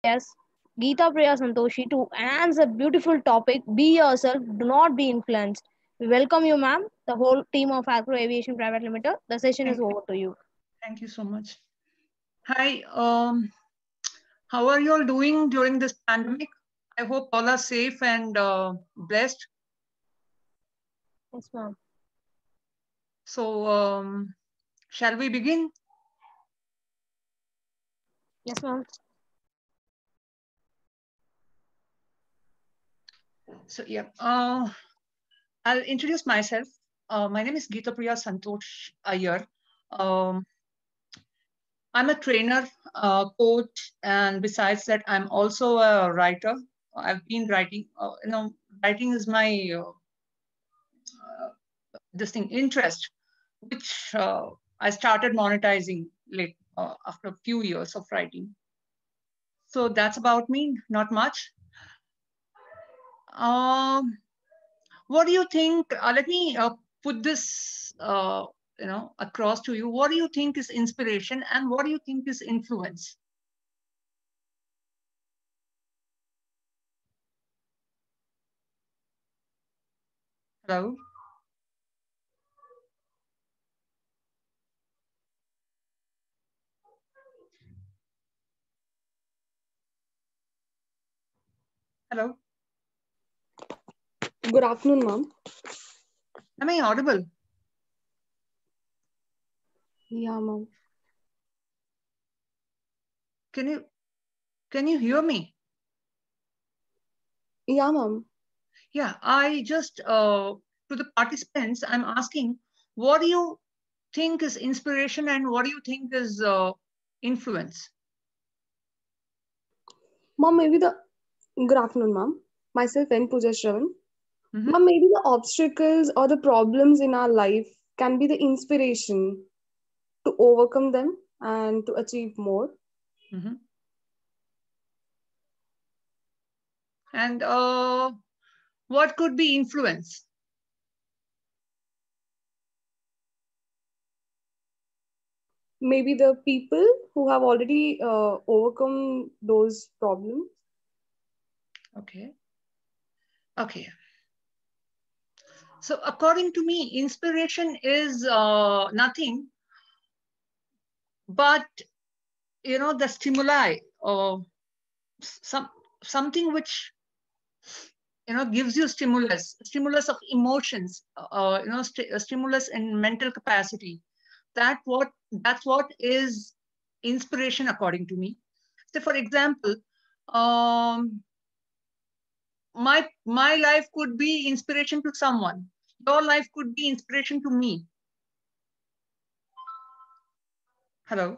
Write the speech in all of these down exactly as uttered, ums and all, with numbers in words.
Yes, Geeta Priya Santoshi to answer beautiful topic. Be yourself, do not be influenced. We welcome you, ma'am. The whole team of Acro Aviation Private Limited. The session is Thank you. over to you. Thank you so much. Hi, um, how are you all doing during this pandemic? I hope all are safe and uh, blessed. Yes, ma'am. So, um, shall we begin? Yes, ma'am. So, yeah, uh, I'll introduce myself. Uh, my name is Geeta Priya Santosh Iyer. Um, I'm a trainer, uh, coach, and besides that, I'm also a writer. I've been writing. Uh, you know, writing is my uh, this thing interest, which uh, I started monetizing like uh, after a few years of writing. So that's about me. Not much. Um, what do you think? Uh, let me uh, put this, uh, you know, across to you. What do you think is inspiration, and what do you think is influence? Hello. Hello. Good afternoon, ma'am. Am I audible? Yeah, ma'am. Can you can you hear me? Yeah, ma'am. Yeah. I just uh, to the participants, I'm asking, what do you think is inspiration, and what do you think is uh, influence? Ma'am, maybe the good afternoon, ma'am. Myself, N. Pooja Shravan. Mm-hmm. Ma'am, maybe the obstacles or the problems in our life can be the inspiration to overcome them and to achieve more. Mm-hmm. And uh, what could be influence? Maybe the people who have already uh, overcome those problems. Okay. Okay. So according to me, inspiration is uh, nothing but you know the stimuli or some something which you know gives you stimulus, stimulus of emotions, uh, you know, st- stimulus in mental capacity. That what that's what is inspiration according to me. So, for example, um, my my life could be inspiration to someone. Your life could be inspiration to me. Hello,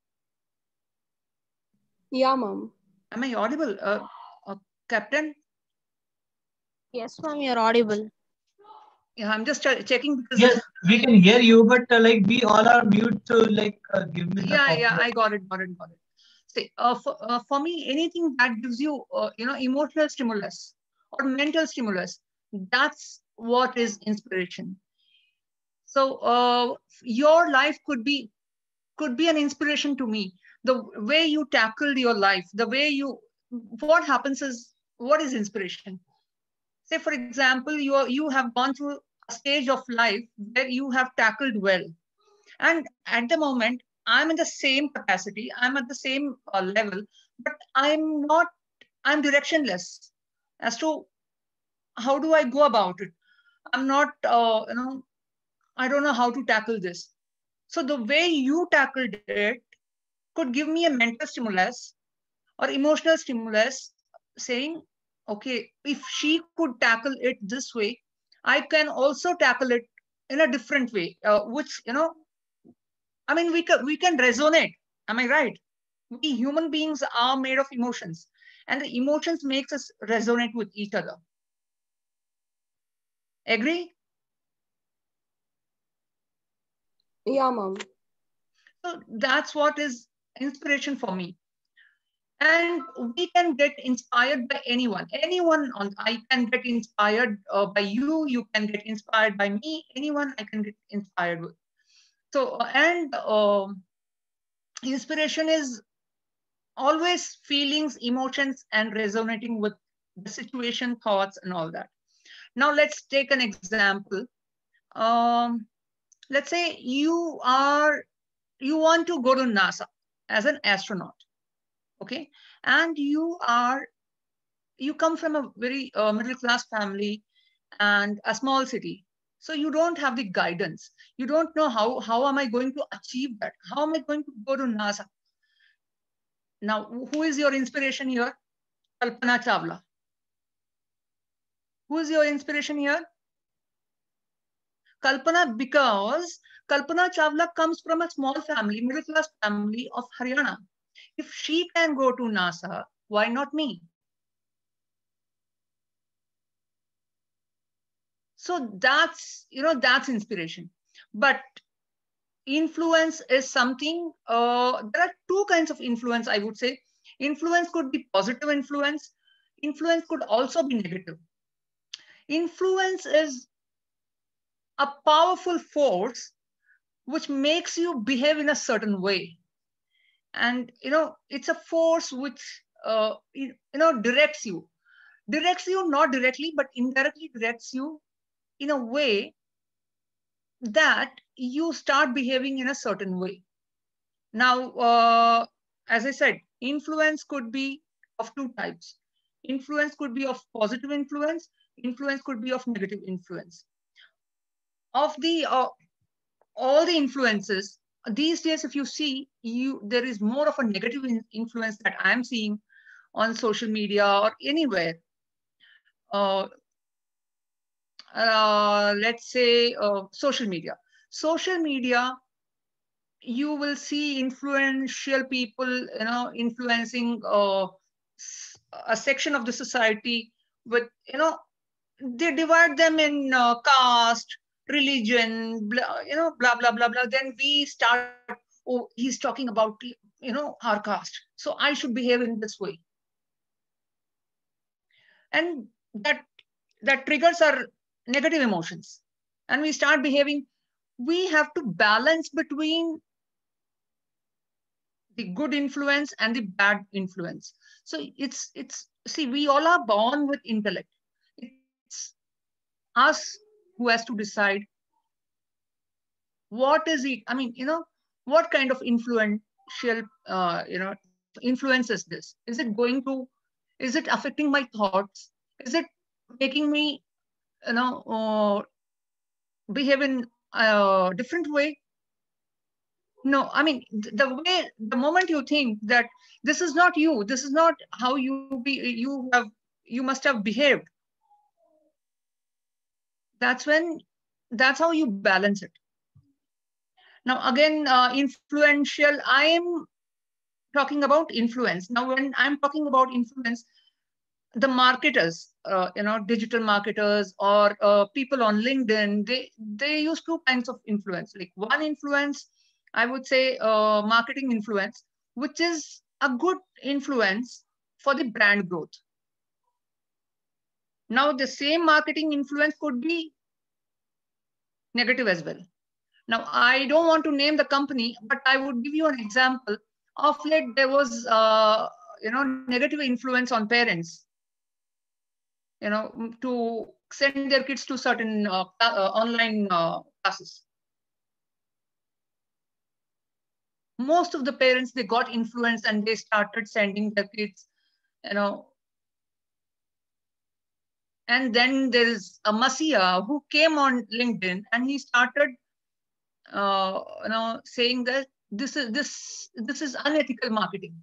Yeah, ma'am. am I audible, uh, uh, Captain? Yes, ma'am. You're audible. Yeah, I'm just ch- checking because Yes, we can hear you, but uh, like we all are mute, so like uh, give me the yeah, yeah, compliment. I got it, got it, got it. See, uh, for, uh, for me, anything that gives you, uh, you know, emotional stimulus or mental stimulus, that's what is inspiration. So, uh, your life could be could be an inspiration to me. The way you tackled your life, the way you, what happens is, what is inspiration? Say, for example, you are, you have gone through a stage of life where you have tackled well, and at the moment, I'm in the same capacity, I'm at the same uh, level, but I'm not, I'm directionless as to how do I go about it. I'm not, uh, you know, I don't know how to tackle this. So the way you tackled it could give me a mental stimulus or emotional stimulus saying, okay, if she could tackle it this way, I can also tackle it in a different way, uh, which, you know, I mean, we can, we can resonate. Am I right? We human beings are made of emotions, and the emotions makes us resonate with each other. Agree? Yeah, ma'am. So that's what is inspiration for me. And we can get inspired by anyone. Anyone on I can get inspired uh, by you. You can get inspired by me. Anyone I can get inspired with. So uh, and um inspiration is always feelings, emotions, and resonating with the situation, thoughts, and all that. Now let's take an example. Um, let's say you are you want to go to NASA as an astronaut, okay, and you are you come from a very uh, middle class family and a small city, so you don't have the guidance. You don't know how how am I going to achieve that? How am I going to go to NASA? Now, who is your inspiration here? Kalpana Chawla. Who is your inspiration here? Kalpana, because Kalpana Chawla comes from a small family, middle class family of Haryana. If she can go to NASA, why not me? So that's, you know, that's inspiration. But influence is something, uh, there are two kinds of influence, I would say. Influence could be positive influence. Influence could also be negative. Influence is a powerful force which makes you behave in a certain way. And, you know, it's a force which, uh, you, you know, directs you. Directs you not directly, but indirectly directs you in a way that you start behaving in a certain way. Now, uh, as I said, influence could be of two types. Influence could be of positive influence. Influence could be of negative influence. Of the uh, all the influences these days, if you see, you there is more of a negative in influence that I'm seeing on social media or anywhere. Uh, uh, let's say uh, social media. Social media, you will see influential people, you know, influencing uh, a section of the society with, you know, they divide them in uh, caste, religion, blah, you know, blah, blah, blah, blah. Then we start, oh, he's talking about, you know, our caste, so I should behave in this way. And that, that triggers our negative emotions. And we start behaving, we have to balance between the good influence and the bad influence. So it's it's see, we all are born with intellect. It's us who has to decide what is it. I mean, you know, what kind of influential, uh, you know, influence is this? Is it going to, is it affecting my thoughts? Is it making me, you know, uh, behave in a different way? No, I mean, the way, the moment you think that this is not you, this is not how you be, you have, you must have behaved. That's when, that's how you balance it. Now, again, uh, influential, I am talking about influence. Now, when I'm talking about influence, the marketers, uh, you know, digital marketers or uh, people on LinkedIn, they, they use two kinds of influence. Like one influence, I would say uh, marketing influence, which is a good influence for the brand growth. Now, the same marketing influence could be negative as well. Now, I don't want to name the company, but I would give you an example. Of late, there was, uh, you know, negative influence on parents, you know, to send their kids to certain uh, uh, online uh, classes. Most of the parents, they got influenced and they started sending their kids, you know. And then there is a Masia who came on LinkedIn and he started, uh, you know, saying that this is this this is unethical marketing.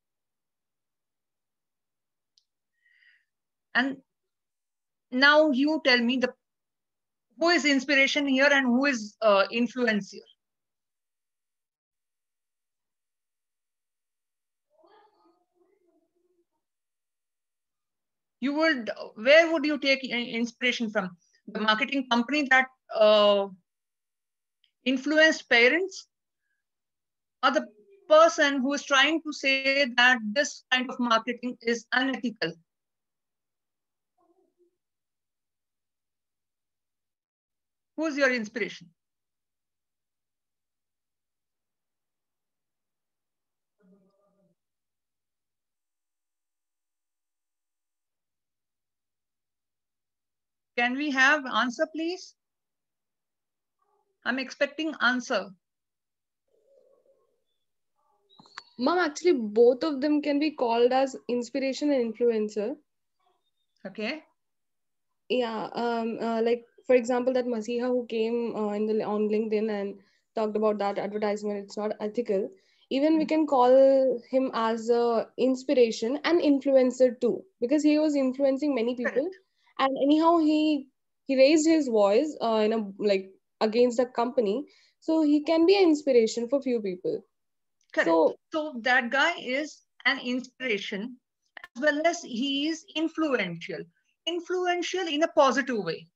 And now you tell me, the who is inspiration here and who is uh, influence here? You would, where would you take inspiration from? The marketing company that uh, influenced parents, or the person who is trying to say that this kind of marketing is unethical? Who is your inspiration? Can we have answer, please? I'm expecting answer. Mom, actually, both of them can be called as inspiration and influencer. Okay. Yeah, um, uh, like for example, that Masiha who came uh, in the on LinkedIn and talked about that advertisement, it's not ethical. Even we can call him as a inspiration and influencer too, because he was influencing many people, Correct. and anyhow he he raised his voice uh, in a like against the company, so he can be an inspiration for few people. Correct. So So that guy is an inspiration as well as he is influential. Influential in a positive way.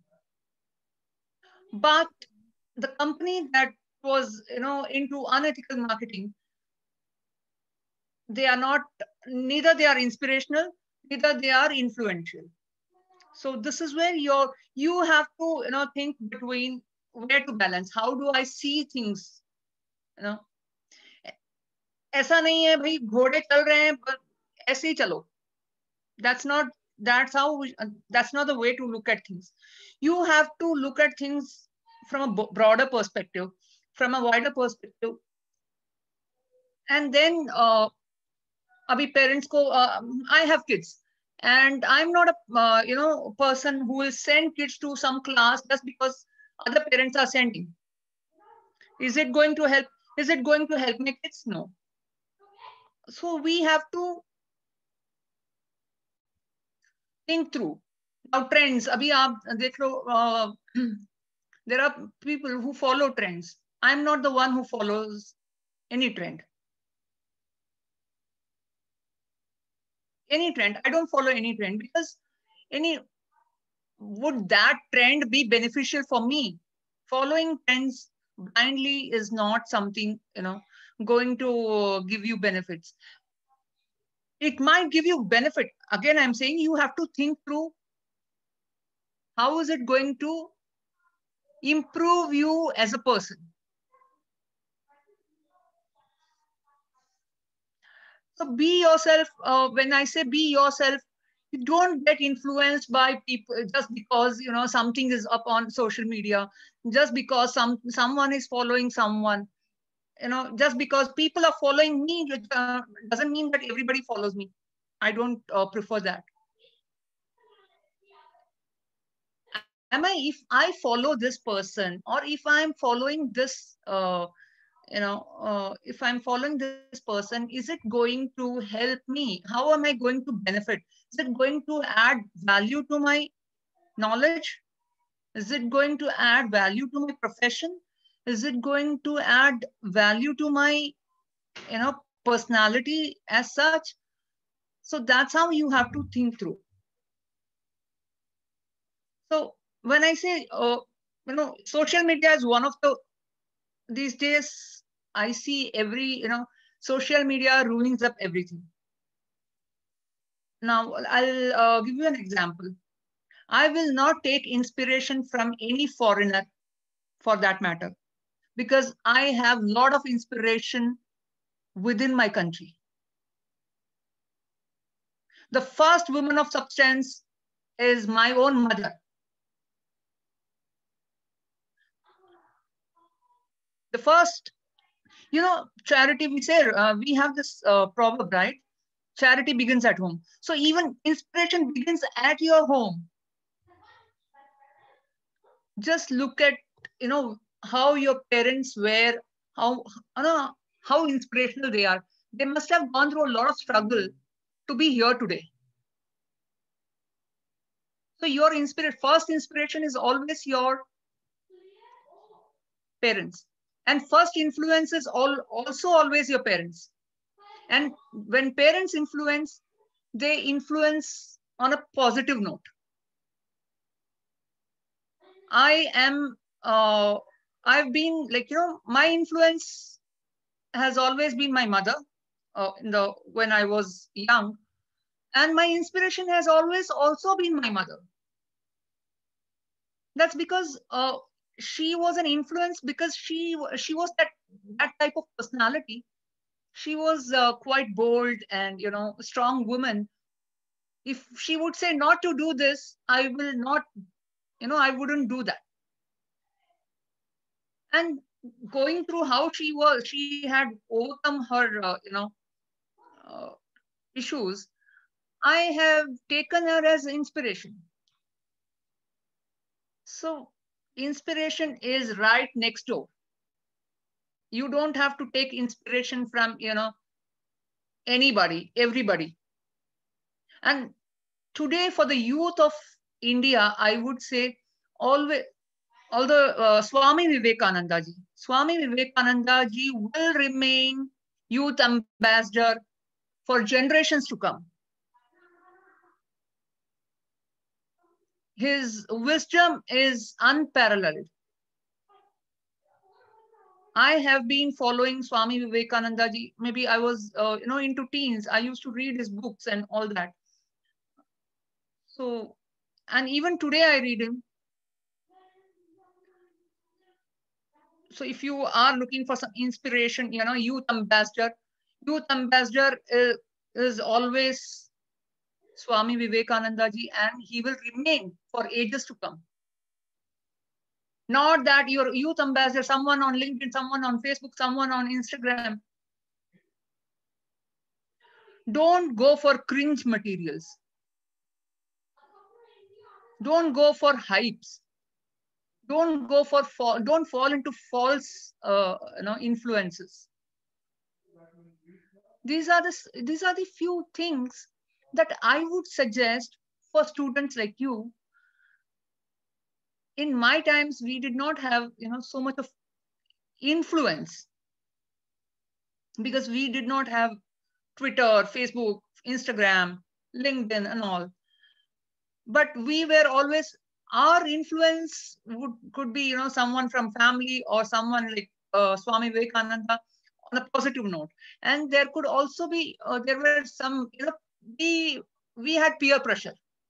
But the company that was, you know, into unethical marketing, they are not, neither they are inspirational, neither they are influential. So this is where you're, you have to, you know, think between where to balance. How do I see things? You know, ऐसा नहीं है भाई घोड़े चल रहे हैं पर ऐसे ही चलो. That's not, that's how we, uh, that's not the way to look at things. You have to look at things from a b- broader perspective, from a wider perspective. And then uh, abhi parents ko, uh, I have kids and I'm not a uh, you know person who will send kids to some class just because other parents are sending. Is it going to help? Is it going to help my kids? No. So we have to think through. Now trends, abhi aap dekh lo, uh, there are people who follow trends. I'm not the one who follows any trend. Any trend. I don't follow any trend because any, would that trend be beneficial for me? Following trends blindly is not something, you know, going to give you benefits. It might give you benefit. Again, I'm saying you have to think through how is it going to improve you as a person. So be yourself. Uh, when I say be yourself, you don't get influenced by people just because you know something is up on social media, just because some someone is following someone. You know, just because people are following me uh, doesn't mean that everybody follows me. I don't uh, prefer that. Am I, if I follow this person or if I'm following this uh, you know uh, if I'm following this person, is it going to help me? How am I going to benefit? Is it going to add value to my knowledge? Is it going to add value to my profession? Is it going to add value to my you know personality as such? So that's how you have to think through. So when I say uh, you know social media is one of the, these days I see every, you know, social media ruins up everything. Now, I'll uh, give you an example. I will not take inspiration from any foreigner for that matter, because I have a lot of inspiration within my country. The first woman of substance is my own mother. The first, you know, charity, we say, uh, we have this uh, proverb, right? Charity begins at home. So even inspiration begins at your home. Just look at, you know, how your parents were, how, you know, how inspirational they are. They must have gone through a lot of struggle to be here today. So your inspiration, first inspiration is always your parents. And first influence is all, also always your parents. And when parents influence, they influence on a positive note. I am, uh, I've been like, you know, my influence has always been my mother uh, in the, when I was young. And my inspiration has always also been my mother. That's because uh, she was an influence, because she she was that that type of personality. She was uh, quite bold and, you know, strong woman. If she would say not to do this, I will not You know, I wouldn't do that. And going through how she was, she had overcome her, uh, you know, uh, issues. I have taken her as inspiration. So inspiration is right next door. You don't have to take inspiration from, you know, anybody, everybody. And today for the youth of India, I would say always, although uh, Swami Vivekananda ji, Swami Vivekananda ji will remain youth ambassador for generations to come. His wisdom is unparalleled. I have been following Swami Vivekananda ji. Maybe I was, uh, you know, into teens. I used to read his books and all that. So, and even today I read him. So if you are looking for some inspiration, you know, youth ambassador, youth ambassador is, is always Swami Vivekananda ji, and he will remain for ages to come. Not that you're youth ambassador, someone on LinkedIn, someone on Facebook, someone on Instagram. Don't go for cringe materials. Don't go for hypes. Don't go for fall, don't fall into false uh, you know, influences. These are the these are the few things that I would suggest for students like you. In my times, we did not have, you know, so much of influence because we did not have Twitter, Facebook, Instagram, LinkedIn, and all. But we were always, our influence would could be, you know, someone from family or someone like uh, Swami Vivekananda on a positive note. And there could also be, uh, there were some, you know, we, we had peer pressure.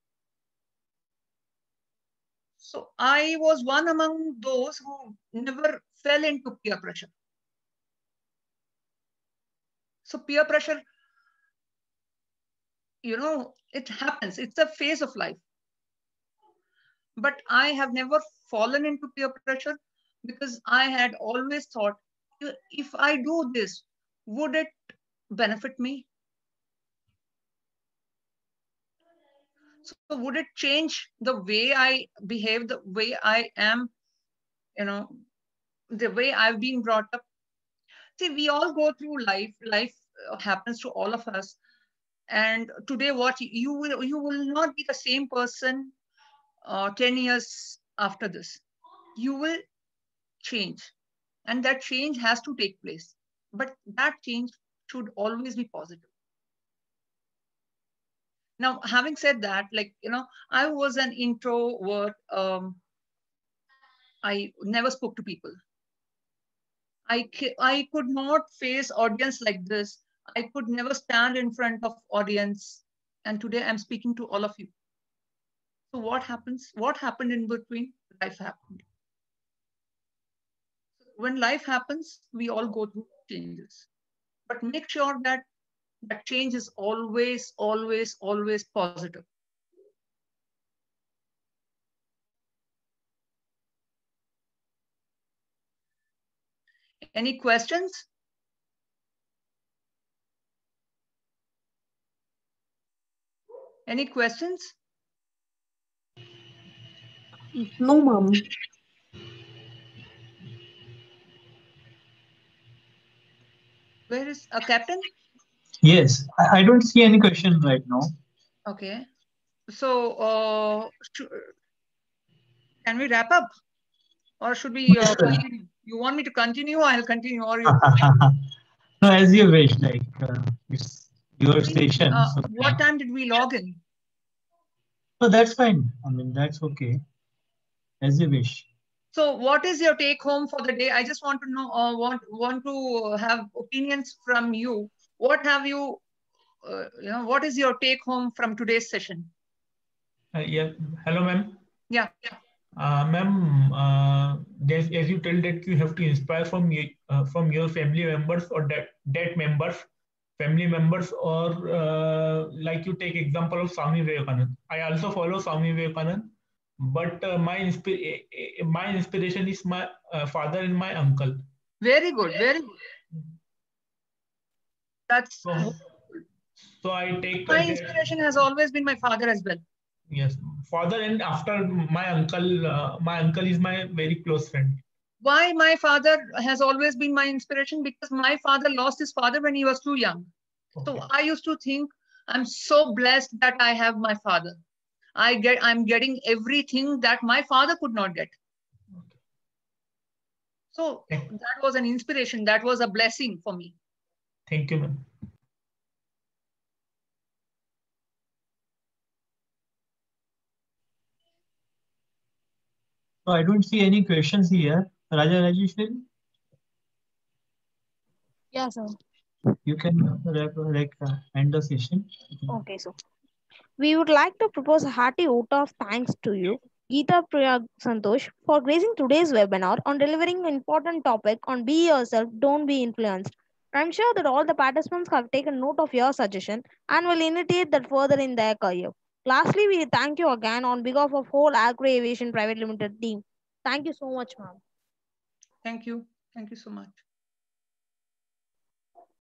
So I was one among those who never fell into peer pressure. So peer pressure, you know, it happens. It's a phase of life. But I have never fallen into peer pressure because I had always thought, if I do this, would it benefit me? So would it change the way I behave, the way I am, you know, the way I've been brought up? See, we all go through life. Life happens to all of us. And today, what you will, you will not be the same person uh, ten years after this. You will change. And that change has to take place. But that change should always be positive. Now, having said that, like, you know, I was an introvert. Um, I never spoke to people. I, I could not face audience like this. I could never stand in front of audience. And today I'm speaking to all of you. So what happens? What happened in between? Life happened. When life happens, we all go through changes. But make sure that that change is always, always, always positive. Any questions? Any questions? No, ma'am. Where is a uh, captain? Yes, I, I don't see any question right now. Okay. So, uh, can we wrap up? Or should we uh, continue? You want me to continue? I'll continue. Or you... No, as you wish. Like, uh, it's your station. Uh, so what time did we log in? No, that's fine. I mean, that's okay. As you wish. So what is your take home for the day? I just want to know, uh, want, want to have opinions from you. What have you, uh, you know, what is your take home from today's session? Uh, yeah. Hello, ma'am. Yeah. yeah. Uh, ma'am, uh, as, as you tell that you have to inspire from you, uh, from your family members or that, that members, family members, or uh, like you take example of Swami Vivekananda. I also follow Swami Vivekananda. but uh, my inspi- my inspiration is my uh, father and my uncle. Very good, very good. That's So, so I take my uh, that- inspiration has always been my father as well. yes, father, and after my uncle, uh, my uncle is my very close friend. Why my father has always been my inspiration? Because my father lost his father when he was too young. So Okay. I used to think I'm so blessed that I have my father. I get I'm getting everything that my father could not get. Okay. So Thank- that was an inspiration. That was a blessing for me. Thank you, ma'am. So I don't see any questions here. Raja Rajeshwari, Yeah, sir. you can wrap, like uh, end the session. Okay, so we would like to propose a hearty vote of thanks to you, Geeta Priya Santosh, for gracing today's webinar on delivering an important topic on be yourself, don't be influenced. I'm sure that all the participants have taken note of your suggestion and will initiate that further in their career. Lastly, we thank you again on behalf of whole Agro Aviation Private Limited team. Thank you so much, ma'am. Thank you. Thank you so much.